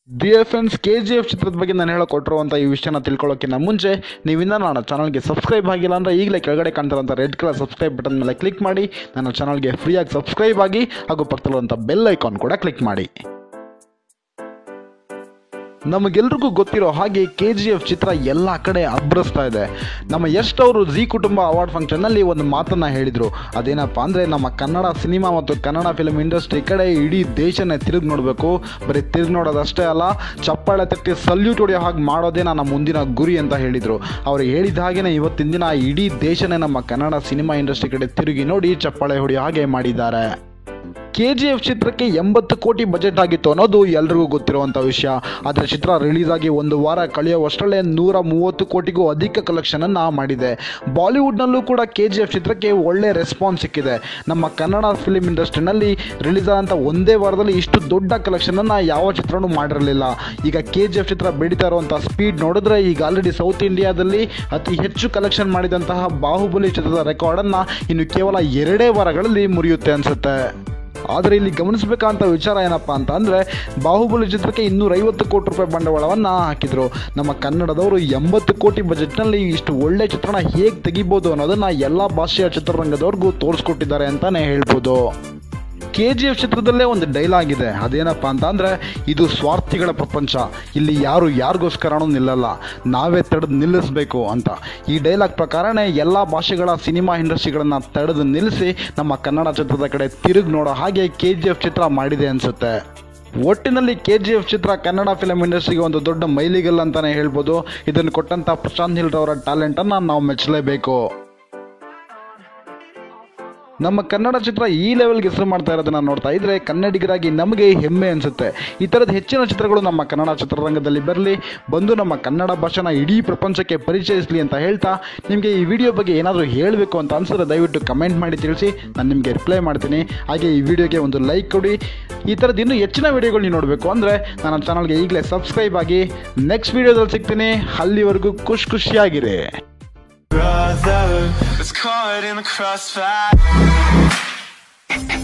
Dear friends, KGF ಚಿತ್ರದ ಬಗ್ಗೆ ನಾನು ಹೇಳಿಕೊಟ್ಟಿರುವಂಥ ಈ ವಿಷಯನ ತಿಳ್ಕೊಳ್ಳೋಕ್ಕಿಂತ ಮುಂಚೆ ನೀವಿನ್ನ ನನ್ನ ಚಾನಲ್ಗೆ ಸಬ್ಸ್ಕ್ರೈಬ್ ಆಗಿಲ್ಲ ಅಂದರೆ ಈಗಲೇ ಕೆಳಗಡೆ ಕಾಣ್ತಿರೋಂಥ ರೆಡ್ ಕಲರ್ ಸಬ್ಸ್ಕ್ರೈಬ್ ಬಟನ್ ಮೇಲೆ ಕ್ಲಿಕ್ ಮಾಡಿ ನನ್ನ ಚಾನಲ್ಗೆ ಫ್ರೀಯಾಗಿ ಸಬ್ಸ್ಕ್ರೈಬ್ ಆಗಿ ಹಾಗೂ ಪಕ್ಕದಲ್ಲಿರುವಂಥ ಬೆಲ್ ಐಕಾನ್ ಕೂಡ ಕ್ಲಿಕ್ ಮಾಡಿ. ನಮಗೆಲ್ರಿಗೂ ಗೊತ್ತಿರೋ ಹಾಗೆ KGF ಚಿತ್ರ ಎಲ್ಲ ಕಡೆ ಅಬ್ಬರಿಸ್ತಾ ಇದೆ. ನಮ್ಮ ಯಶ್ ಅವರು ಜಿ ಕುಟುಂಬ ಅವಾರ್ಡ್ ಫಂಕ್ಷನ್ನಲ್ಲಿ ಒಂದು ಮಾತನ್ನು ಹೇಳಿದರು. ಅದೇನಪ್ಪ ಅಂದರೆ, ನಮ್ಮ ಕನ್ನಡ ಸಿನಿಮಾ ಮತ್ತು ಕನ್ನಡ ಫಿಲ್ಮ್ ಇಂಡಸ್ಟ್ರಿ ಕಡೆ ಇಡೀ ದೇಶನೇ ತಿರುಗಿ ನೋಡಬೇಕು. ಬರೀ ತಿರುಗಿ ನೋಡೋದಷ್ಟೇ ಅಲ್ಲ, ಚಪ್ಪಾಳೆ ತಟ್ಟಿ ಸಲ್ಯೂಟ್ ಹೊಡೆಯೋ ಹಾಗೆ ಮಾಡೋದೇ ನನ್ನ ಮುಂದಿನ ಗುರಿ ಅಂತ ಹೇಳಿದರು. ಅವರು ಹೇಳಿದ ಹಾಗೆಯೇ ಇವತ್ತಿನ ದಿನ ಇಡೀ ದೇಶನೇ ನಮ್ಮ ಕನ್ನಡ ಸಿನಿಮಾ ಇಂಡಸ್ಟ್ರಿ ಕಡೆ ತಿರುಗಿ ನೋಡಿ ಚಪ್ಪಾಳೆ ಹೊಡೆಯೋ ಹಾಗೆ ಮಾಡಿದ್ದಾರೆ. KGF ಚಿತ್ರಕ್ಕೆ 80 ಕೋಟಿ ಬಜೆಟ್ ಆಗಿತ್ತು ಅನ್ನೋದು ಎಲ್ರಿಗೂ ಗೊತ್ತಿರುವಂಥ ವಿಷಯ. ಆದರೆ ಚಿತ್ರ ರಿಲೀಸ್ ಆಗಿ ಒಂದು ವಾರ ಕಳೆಯುವಷ್ಟರಲ್ಲೇ 130 ಕೋಟಿಗೂ ಅಧಿಕ ಕಲೆಕ್ಷನನ್ನು ಮಾಡಿದೆ. ಬಾಲಿವುಡ್ನಲ್ಲೂ ಕೂಡ KGF ಚಿತ್ರಕ್ಕೆ ಒಳ್ಳೆ ರೆಸ್ಪಾನ್ಸ್ ಸಿಕ್ಕಿದೆ. ನಮ್ಮ ಕನ್ನಡ ಫಿಲ್ಮ್ ಇಂಡಸ್ಟ್ರಿನಲ್ಲಿ ರಿಲೀಸ್ ಆದಂಥ ಒಂದೇ ವಾರದಲ್ಲಿ ಇಷ್ಟು ದೊಡ್ಡ ಕಲೆಕ್ಷನನ್ನು ಯಾವ ಚಿತ್ರನೂ ಮಾಡಿರಲಿಲ್ಲ. ಈಗ KGF ಚಿತ್ರ ಬೆಳೀತಾ ಇರುವಂಥ ಸ್ಪೀಡ್ ನೋಡಿದ್ರೆ, ಈಗ ಆಲ್ರೆಡಿ ಸೌತ್ ಇಂಡಿಯಾದಲ್ಲಿ ಅತಿ ಹೆಚ್ಚು ಕಲೆಕ್ಷನ್ ಮಾಡಿದಂತಹ ಬಾಹುಬಲಿ ಚಿತ್ರದ ರೆಕಾರ್ಡನ್ನು ಇನ್ನು ಕೇವಲ 2 ವಾರಗಳಲ್ಲಿ ಮುರಿಯುತ್ತೆ ಅನಿಸುತ್ತೆ. ಆದರೆ ಇಲ್ಲಿ ಗಮನಿಸಬೇಕಂತ ವಿಚಾರ ಏನಪ್ಪ ಅಂತ ಅಂದರೆ, ಬಾಹುಬಲಿ ಚಿತ್ರಕ್ಕೆ 250 ಕೋಟಿ ರೂಪಾಯಿ ಬಂಡವಾಳವನ್ನು ಹಾಕಿದರು. ನಮ್ಮ ಕನ್ನಡದವರು 80 ಕೋಟಿ ಬಜೆಟ್ನಲ್ಲಿ ಇಷ್ಟು ಒಳ್ಳೆ ಚಿತ್ರಣ ಹೇಗೆ ತೆಗಿಬೋದು ಅನ್ನೋದನ್ನು ಎಲ್ಲ ಭಾಷೆಯ ಚಿತ್ರರಂಗದವ್ರಿಗೂ ತೋರಿಸ್ಕೊಟ್ಟಿದ್ದಾರೆ ಅಂತಲೇ ಹೇಳ್ಬೋದು. KGF ಚಿತ್ರದಲ್ಲೇ ಒಂದು ಡೈಲಾಗ್ ಇದೆ. ಅದೇನಪ್ಪ ಅಂತ ಅಂದರೆ, ಇದು ಸ್ವಾರ್ಥಿಗಳ ಪ್ರಪಂಚ, ಇಲ್ಲಿ ಯಾರು ಯಾರಿಗೋಸ್ಕರನೂ ನಿಲ್ಲಲ್ಲ, ನಾವೇ ತಡೆದು ನಿಲ್ಲಿಸಬೇಕು ಅಂತ. ಈ ಡೈಲಾಗ್ ಪ್ರಕಾರನೇ ಎಲ್ಲ ಭಾಷೆಗಳ ಸಿನಿಮಾ ಇಂಡಸ್ಟ್ರಿಗಳನ್ನು ತಡೆದು ನಿಲ್ಲಿಸಿ ನಮ್ಮ ಕನ್ನಡ ಚಿತ್ರದ ಕಡೆ ತಿರುಗಿ ನೋಡೋ ಹಾಗೆ KGF ಚಿತ್ರ ಮಾಡಿದೆ ಅನಿಸುತ್ತೆ. ಒಟ್ಟಿನಲ್ಲಿ KGF ಚಿತ್ರ ಕನ್ನಡ ಫಿಲಮ್ ಇಂಡಸ್ಟ್ರಿಗೆ ಒಂದು ದೊಡ್ಡ ಮೈಲಿಗಲ್ಲು ಅಂತಲೇ ಹೇಳ್ಬೋದು. ಇದನ್ನು ಕೊಟ್ಟಂಥ ಪ್ರಶಾಂತ್ ನೀಲ್ ರವರ ಟ್ಯಾಲೆಂಟನ್ನು ನಾವು ಮೆಚ್ಚಲೇಬೇಕು. ನಮ್ಮ ಕನ್ನಡ ಚಿತ್ರ ಈ ಲೆವೆಲ್ಗೆ ಹೆಸರು ಮಾಡ್ತಾ ಇರೋದನ್ನು ನೋಡ್ತಾ ಇದ್ದರೆ ಕನ್ನಡಿಗರಾಗಿ ನಮಗೆ ಹೆಮ್ಮೆ ಅನಿಸುತ್ತೆ. ಈ ಥರದ ಹೆಚ್ಚಿನ ಚಿತ್ರಗಳು ನಮ್ಮ ಕನ್ನಡ ಚಿತ್ರರಂಗದಲ್ಲಿ ಬರಲಿ, ಬಂದು ನಮ್ಮ ಕನ್ನಡ ಭಾಷೆನ ಇಡೀ ಪ್ರಪಂಚಕ್ಕೆ ಪರಿಚಯಿಸಲಿ ಅಂತ ಹೇಳ್ತಾ, ನಿಮಗೆ ಈ ವಿಡಿಯೋ ಬಗ್ಗೆ ಏನಾದರೂ ಹೇಳಬೇಕು ಅಂತ ಅನಿಸಿದ್ರೆ ದಯವಿಟ್ಟು ಕಮೆಂಟ್ ಮಾಡಿ ತಿಳಿಸಿ, ನಾನು ನಿಮಗೆ ರಿಪ್ಲೈ ಮಾಡ್ತೀನಿ. ಹಾಗೆ ಈ ವಿಡಿಯೋಗೆ ಒಂದು ಲೈಕ್ ಕೊಡಿ. ಈ ಥರದ್ದು ಇನ್ನೂ ಹೆಚ್ಚಿನ ವಿಡಿಯೋಗಳು ನೀವು ನೋಡಬೇಕು ಅಂದರೆ ನನ್ನ ಚಾನಲ್ಗೆ ಈಗಲೇ ಸಬ್ಸ್ಕ್ರೈಬ್ ಆಗಿ. ನೆಕ್ಸ್ಟ್ ವಿಡಿಯೋದಲ್ಲಿ ಸಿಗ್ತೀನಿ. ಅಲ್ಲಿವರೆಗೂ ಖುಷಿಯಾಗಿರಿ. Brother was caught in the crossfire.